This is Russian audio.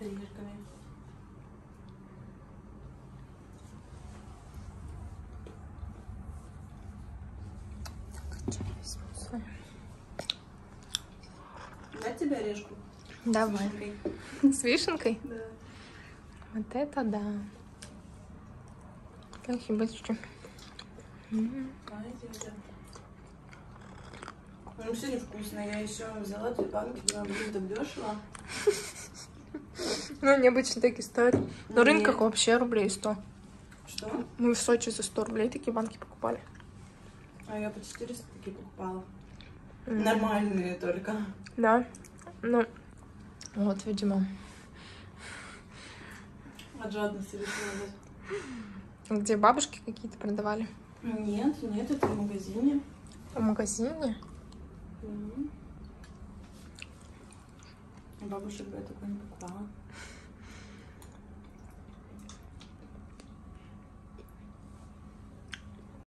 орешками. Дать тебе орешку? Давай. С вишенкой? С вишенкой? Да. Вот это да. Спасибочки. Знаете, это... Ну, все невкусно. Я еще взяла 2 банки, думаю, блин, так дешево. Ну, они обычно такие стоят. На рынках вообще рублей 100. Что? Мы в Сочи за 100 рублей такие банки покупали. А я по 400 такие покупала. Нормальные только. Да. Ну, вот, видимо. От жадности решила. Где бабушки какие-то продавали? Нет, нет, это в магазине. В магазине? Бабушек бы я такое не покупала.